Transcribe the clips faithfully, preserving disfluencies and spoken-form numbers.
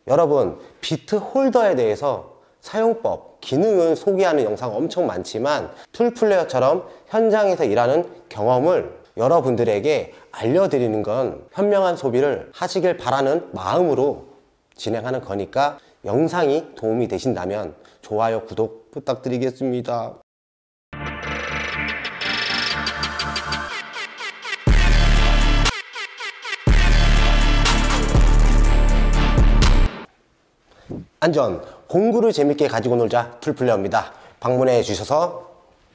여러분, 비트 홀더에 대해서 사용법, 기능을 소개하는 영상 엄청 많지만 툴플레이어처럼 현장에서 일하는 경험을 여러분들에게 알려드리는 건 현명한 소비를 하시길 바라는 마음으로 진행하는 거니까 영상이 도움이 되신다면 좋아요, 구독 부탁드리겠습니다. 안전, 공구를 재밌게 가지고 놀자 툴플레이어입니다. 방문해 주셔서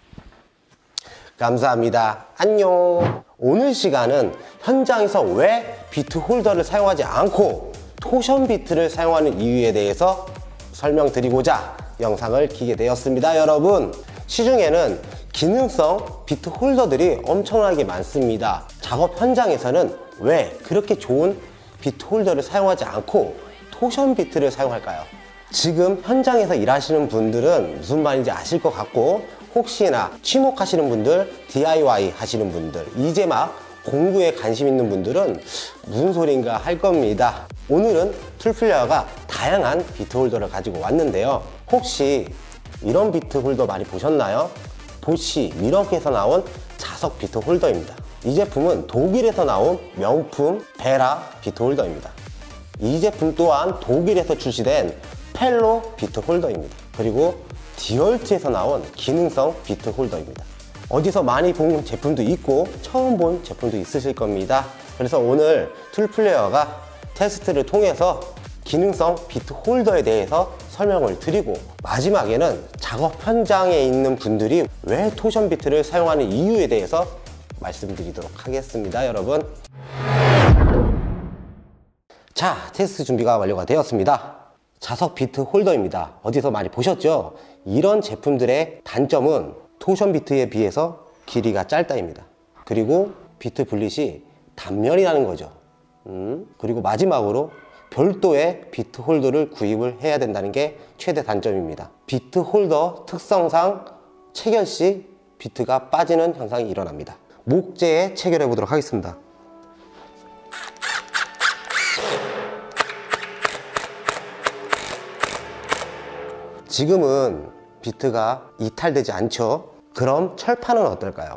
감사합니다. 안녕. 오늘 시간은 현장에서 왜 비트 홀더를 사용하지 않고 토션 비트를 사용하는 이유에 대해서 설명드리고자 영상을 켜게 되었습니다. 여러분, 시중에는 기능성 비트 홀더들이 엄청나게 많습니다. 작업 현장에서는 왜 그렇게 좋은 비트 홀더를 사용하지 않고 토션 비트를 사용할까요? 지금 현장에서 일하시는 분들은 무슨 말인지 아실 것 같고, 혹시나 취목하시는 분들, 디아이와이 하시는 분들, 이제 막 공구에 관심 있는 분들은 무슨 소린가 할 겁니다. 오늘은 툴플레이어가 다양한 비트 홀더를 가지고 왔는데요. 혹시 이런 비트 홀더 많이 보셨나요? 보쉬, 미러키에서 나온 자석 비트 홀더입니다. 이 제품은 독일에서 나온 명품 베라 비트 홀더입니다. 이 제품 또한 독일에서 출시된 펠로 비트 홀더입니다. 그리고 디월트에서 나온 기능성 비트 홀더입니다. 어디서 많이 본 제품도 있고 처음 본 제품도 있으실 겁니다. 그래서 오늘 툴플레이어가 테스트를 통해서 기능성 비트 홀더에 대해서 설명을 드리고, 마지막에는 작업 현장에 있는 분들이 왜 토션 비트를 사용하는 이유에 대해서 말씀드리도록 하겠습니다. 여러분, 자, 테스트 준비가 완료가 되었습니다. 자석 비트 홀더입니다. 어디서 많이 보셨죠? 이런 제품들의 단점은 토션 비트에 비해서 길이가 짧다입니다. 그리고 비트 분릿이 단면이라는 거죠. 음, 그리고 마지막으로 별도의 비트 홀더를 구입을 해야 된다는 게 최대 단점입니다. 비트 홀더 특성상 체결 시 비트가 빠지는 현상이 일어납니다. 목재에 체결해 보도록 하겠습니다. 지금은 비트가 이탈되지 않죠? 그럼 철판은 어떨까요?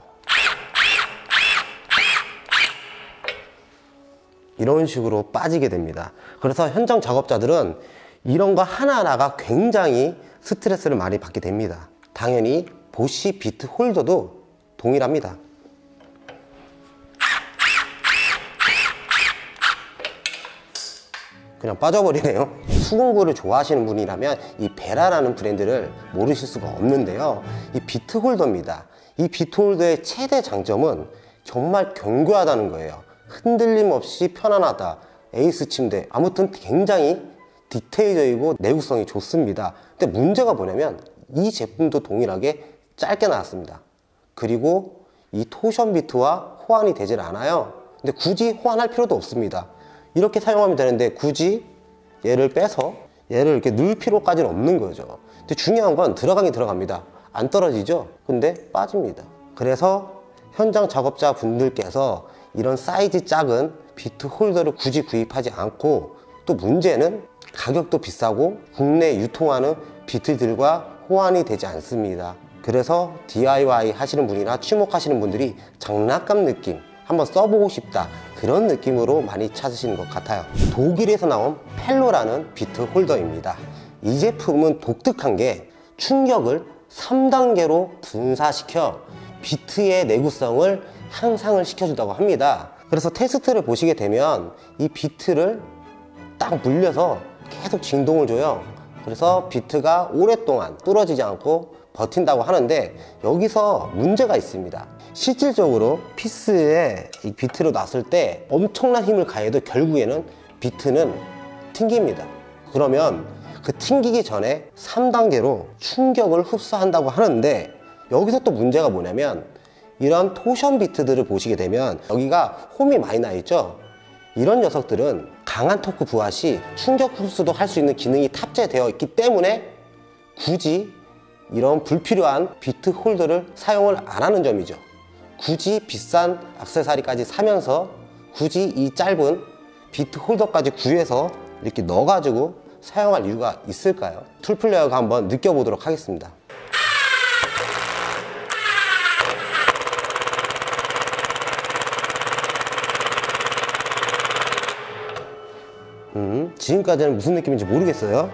이런 식으로 빠지게 됩니다. 그래서 현장 작업자들은 이런 거 하나하나가 굉장히 스트레스를 많이 받게 됩니다. 당연히 보쉬 비트 홀더도 동일합니다. 그냥 빠져버리네요. 수공구를 좋아하시는 분이라면 이 베라라는 브랜드를 모르실 수가 없는데요. 이 비트 홀더입니다. 이 비트 홀더의 최대 장점은 정말 견고하다는 거예요. 흔들림 없이 편안하다. 에이스 침대. 아무튼 굉장히 디테일적이고 내구성이 좋습니다. 근데 문제가 뭐냐면 이 제품도 동일하게 짧게 나왔습니다. 그리고 이 토션 비트와 호환이 되질 않아요. 근데 굳이 호환할 필요도 없습니다. 이렇게 사용하면 되는데 굳이 얘를 빼서 얘를 이렇게 넣을 필요까지는 없는 거죠. 근데 중요한 건 들어가긴 들어갑니다. 안 떨어지죠? 근데 빠집니다. 그래서 현장 작업자 분들께서 이런 사이즈 작은 비트 홀더를 굳이 구입하지 않고, 또 문제는 가격도 비싸고 국내 유통하는 비트들과 호환이 되지 않습니다. 그래서 디아이와이 하시는 분이나 취목하시는 분들이 장난감 느낌, 한번 써보고 싶다, 그런 느낌으로 많이 찾으시는 것 같아요. 독일에서 나온 펠로라는 비트 홀더입니다. 이 제품은 독특한 게 충격을 삼 단계로 분사시켜 비트의 내구성을 향상을 시켜준다고 합니다. 그래서 테스트를 보시게 되면 이 비트를 딱 물려서 계속 진동을 줘요. 그래서 비트가 오랫동안 부러지지 않고 버틴다고 하는데, 여기서 문제가 있습니다. 실질적으로 피스에 이 비트를 놨을 때 엄청난 힘을 가해도 결국에는 비트는 튕깁니다. 그러면 그 튕기기 전에 삼 단계로 충격을 흡수한다고 하는데, 여기서 또 문제가 뭐냐면 이런 토션 비트들을 보시게 되면 여기가 홈이 많이 나 있죠. 이런 녀석들은 강한 토크 부하 시 충격 흡수도 할 수 있는 기능이 탑재되어 있기 때문에 굳이 이런 불필요한 비트 홀더를 사용을 안 하는 점이죠. 굳이 비싼 액세서리까지 사면서 굳이 이 짧은 비트 홀더까지 구해서 이렇게 넣어가지고 사용할 이유가 있을까요? 툴플레이어가 한번 느껴보도록 하겠습니다. 음, 지금까지는 무슨 느낌인지 모르겠어요.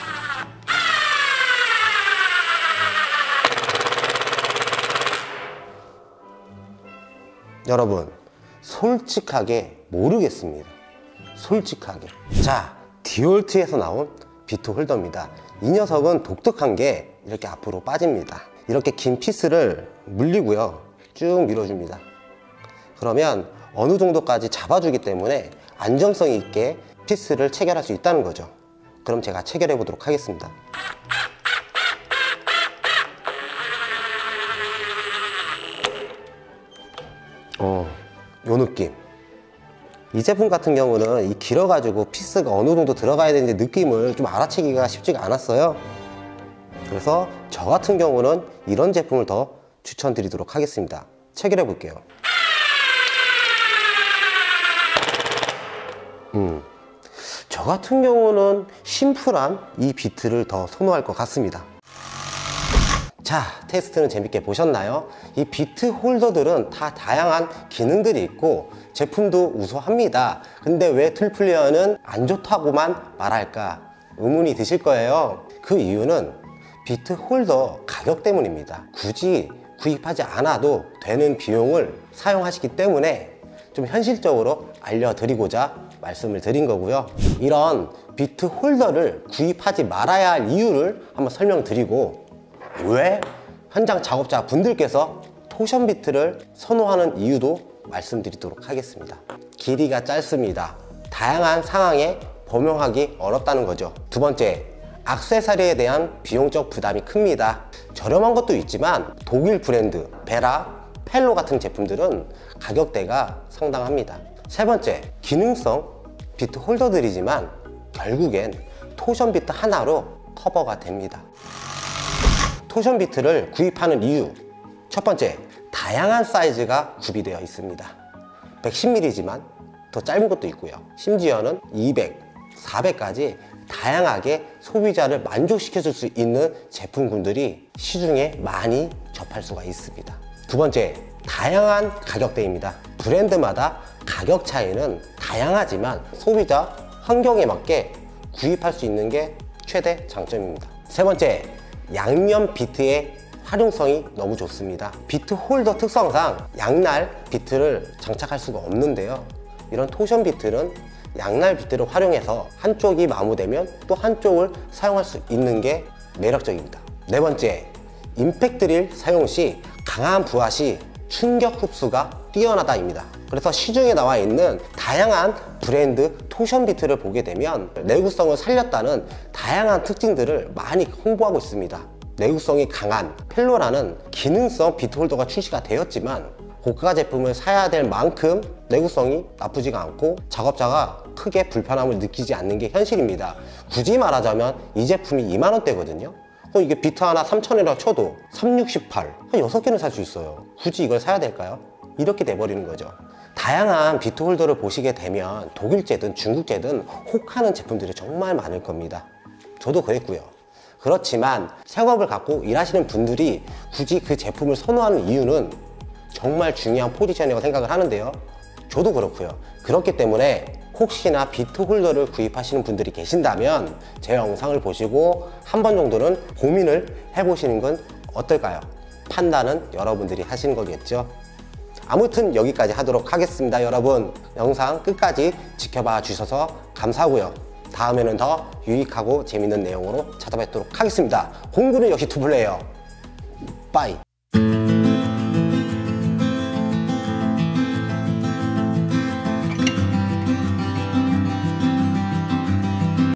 여러분, 솔직하게 모르겠습니다. 솔직하게. 자, 디올트에서 나온 비트 홀더입니다. 이 녀석은 독특한 게 이렇게 앞으로 빠집니다. 이렇게 긴 피스를 물리고요, 쭉 밀어줍니다. 그러면 어느 정도까지 잡아주기 때문에 안정성 있게 피스를 체결할 수 있다는 거죠. 그럼 제가 체결해 보도록 하겠습니다. 어, 요 느낌. 이 제품 같은 경우는 이 길어가지고 피스가 어느 정도 들어가야 되는지 느낌을 좀 알아채기가 쉽지가 않았어요. 그래서 저 같은 경우는 이런 제품을 더 추천드리도록 하겠습니다. 체결해 볼게요. 음, 저 같은 경우는 심플한 이 비트를 더 선호할 것 같습니다. 자, 테스트는 재밌게 보셨나요? 이 비트 홀더들은 다 다양한 기능들이 있고 제품도 우수합니다. 근데 왜 툴플레이어는 안 좋다고만 말할까 의문이 드실 거예요. 그 이유는 비트 홀더 가격 때문입니다. 굳이 구입하지 않아도 되는 비용을 사용하시기 때문에 좀 현실적으로 알려드리고자 말씀을 드린 거고요. 이런 비트 홀더를 구입하지 말아야 할 이유를 한번 설명드리고, 왜 현장 작업자 분들께서 토션 비트를 선호하는 이유도 말씀드리도록 하겠습니다. 길이가 짧습니다. 다양한 상황에 범용하기 어렵다는 거죠. 두 번째, 액세서리에 대한 비용적 부담이 큽니다. 저렴한 것도 있지만 독일 브랜드 베라, 펠로 같은 제품들은 가격대가 상당합니다. 세 번째, 기능성 비트 홀더들이지만 결국엔 토션 비트 하나로 커버가 됩니다. 토션 비트를 구입하는 이유, 첫 번째, 다양한 사이즈가 구비되어 있습니다. 백십 밀리미터지만 더 짧은 것도 있고요. 심지어는 이백, 사백까지 다양하게 소비자를 만족시켜 줄 수 있는 제품군들이 시중에 많이 접할 수가 있습니다. 두 번째, 다양한 가격대입니다. 브랜드마다 가격 차이는 다양하지만 소비자 환경에 맞게 구입할 수 있는 게 최대 장점입니다. 세 번째, 양면 비트의 활용성이 너무 좋습니다. 비트 홀더 특성상 양날 비트를 장착할 수가 없는데요, 이런 토션 비트는 양날 비트를 활용해서 한쪽이 마모되면 또 한쪽을 사용할 수 있는 게 매력적입니다. 네 번째, 임팩트 드릴 사용 시 강한 부하 시 충격 흡수가 뛰어나다입니다. 그래서 시중에 나와 있는 다양한 브랜드 토션 비트를 보게 되면 내구성을 살렸다는 다양한 특징들을 많이 홍보하고 있습니다. 내구성이 강한 펠로라는 기능성 비트 홀더가 출시가 되었지만 고가 제품을 사야 될 만큼 내구성이 나쁘지가 않고 작업자가 크게 불편함을 느끼지 않는 게 현실입니다. 굳이 말하자면 이 제품이 이만 원대거든요 어, 이게 비트 하나 삼천 원이라 쳐도 삼백육십팔, 한 여섯 개는 살 수 있어요. 굳이 이걸 사야 될까요? 이렇게 돼버리는 거죠. 다양한 비트 홀더를 보시게 되면 독일제든 중국제든 혹하는 제품들이 정말 많을 겁니다. 저도 그랬고요. 그렇지만 생업을 갖고 일하시는 분들이 굳이 그 제품을 선호하는 이유는 정말 중요한 포지션이라고 생각을 하는데요, 저도 그렇고요. 그렇기 때문에 혹시나 비트 홀더를 구입하시는 분들이 계신다면 제 영상을 보시고 한 번 정도는 고민을 해보시는 건 어떨까요? 판단은 여러분들이 하시는 거겠죠. 아무튼 여기까지 하도록 하겠습니다. 여러분, 영상 끝까지 지켜봐 주셔서 감사하고요. 다음에는 더 유익하고 재밌는 내용으로 찾아뵙도록 하겠습니다. 공구는 역시 투플레이어. 빠이.